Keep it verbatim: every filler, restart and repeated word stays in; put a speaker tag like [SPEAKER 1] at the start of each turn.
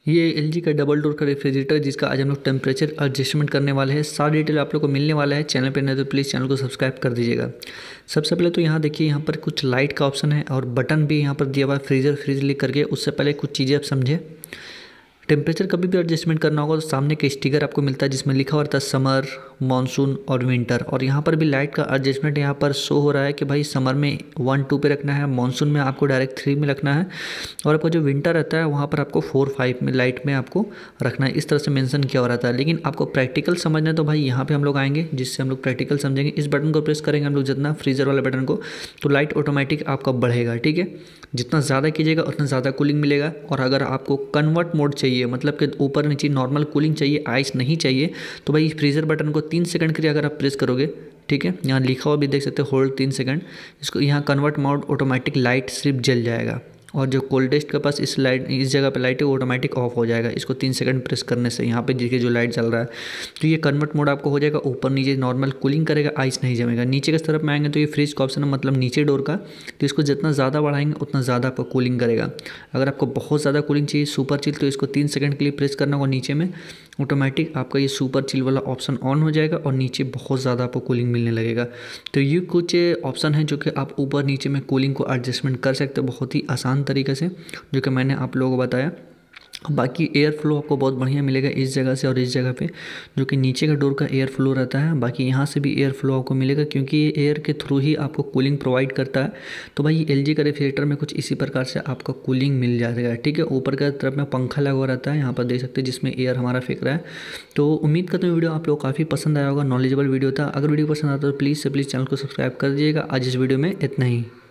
[SPEAKER 1] ये एलजी का double door का रेफ्रिजरेटर जिसका आज हम लोग टेम्परेचर एडजस्टमेंट करने वाले हैं। सारा डिटेल आप लोग को मिलने वाला है। चैनल पे नहीं तो प्लीज़ चैनल को सब्सक्राइब कर दीजिएगा। सबसे पहले तो यहाँ देखिए, यहाँ पर कुछ लाइट का ऑप्शन है और बटन भी यहाँ पर दिया हुआ है फ्रीजर फ्रीज लिख करके। उससे पहले कुछ चीज़ें आप समझे। टेम्परेचर कभी भी एडजस्टमेंट करना होगा तो सामने का स्टिकर आपको मिलता है जिसमें लिखा हुआ रहता है समर, मानसून और विंटर। और यहाँ पर भी लाइट का एडजस्टमेंट यहाँ पर शो हो रहा है कि भाई समर में वन टू पे रखना है, मानसून में आपको डायरेक्ट थ्री में रखना है, और आपका जो विंटर रहता है वहाँ पर आपको फोर फाइव में लाइट में आपको रखना है। इस तरह से मेंशन किया हो रहता है। लेकिन आपको प्रैक्टिकल समझना है तो भाई यहाँ पे हम लोग आएंगे जिससे हम लोग प्रैक्टिकल समझेंगे। इस बटन को प्रेस करेंगे हम लोग जितना, फ्रीजर वाले बटन को, तो लाइट ऑटोमेटिक आपका बढ़ेगा। ठीक है, जितना ज़्यादा कीजिएगा उतना ज़्यादा कूलिंग मिलेगा। और अगर आपको कन्वर्ट मोड चाहिए, मतलब कि ऊपर नीचे नॉर्मल कूलिंग चाहिए, आइस नहीं चाहिए, तो भाई फ्रीज़र बटन को तीन सेकंड के लिए अगर आप प्रेस करोगे, ठीक है, यहाँ लिखा हुआ भी देख सकते हो होल्ड तीन सेकंड, इसको यहाँ कन्वर्ट मोड ऑटोमेटिक लाइट सिर्फ जल जाएगा। और जो कोल्डेस्ट के पास इस लाइट इस जगह पे लाइट है वो ऑटोमेटिक ऑफ हो जाएगा इसको तीन सेकंड प्रेस करने से। यहाँ पे देखिए जो लाइट चल रहा है, तो ये कन्वर्ट मोड आपको हो जाएगा। ऊपर नीचे नॉर्मल कूलिंग करेगा, आइस नहीं जमेगा। नीचे की तरफ में आएंगे तो ये फ्रीज का ऑप्शन है, मतलब नीचे डोर का, तो इसको जितना ज़्यादा बढ़ाएंगे उतना ज़्यादा आपको कूलिंग करेगा। अगर आपको बहुत ज़्यादा कूलिंग चाहिए, सुपर चिल, तो इसको तीन सेकंड के लिए प्रेस करना होगा नीचे में, ऑटोमेटिक आपका ये सुपर चिल वाला ऑप्शन ऑन हो जाएगा और नीचे बहुत ज़्यादा आपको कूलिंग मिलने लगेगा। तो ये कुछ ऑप्शन है जो कि आप ऊपर नीचे में कूलिंग को एडजस्टमेंट कर सकते हो बहुत ही आसान तरीके से, जो कि मैंने आप लोगों को बताया। बाकी एयर फ्लो आपको बहुत बढ़िया मिलेगा इस जगह से और इस जगह पे, जो कि नीचे का डोर का एयर फ्लो रहता है। बाकी यहाँ से भी एयर फ्लो आपको मिलेगा क्योंकि ये एयर के थ्रू ही आपको कूलिंग प्रोवाइड करता है। तो भाई एलजी का रेफ्रिजरेटर में कुछ इसी प्रकार से आपका कूलिंग मिल जाएगा। ठीक है, ऊपर की तरफ में पंखा लगा हुआ रहता है, यहाँ पर देख सकते हैं, जिसमें एयर हमारा फेंक रहा है। तो उम्मीद करता हूँ वीडियो आप लोग काफ़ी पसंद आया होगा, नॉलेजेबल वीडियो था। अगर वीडियो पसंद आता है तो प्लीज़ से प्लीज़ चैनल को सब्सक्राइब कर दीजिएगा। आज इस वीडियो में इतना ही।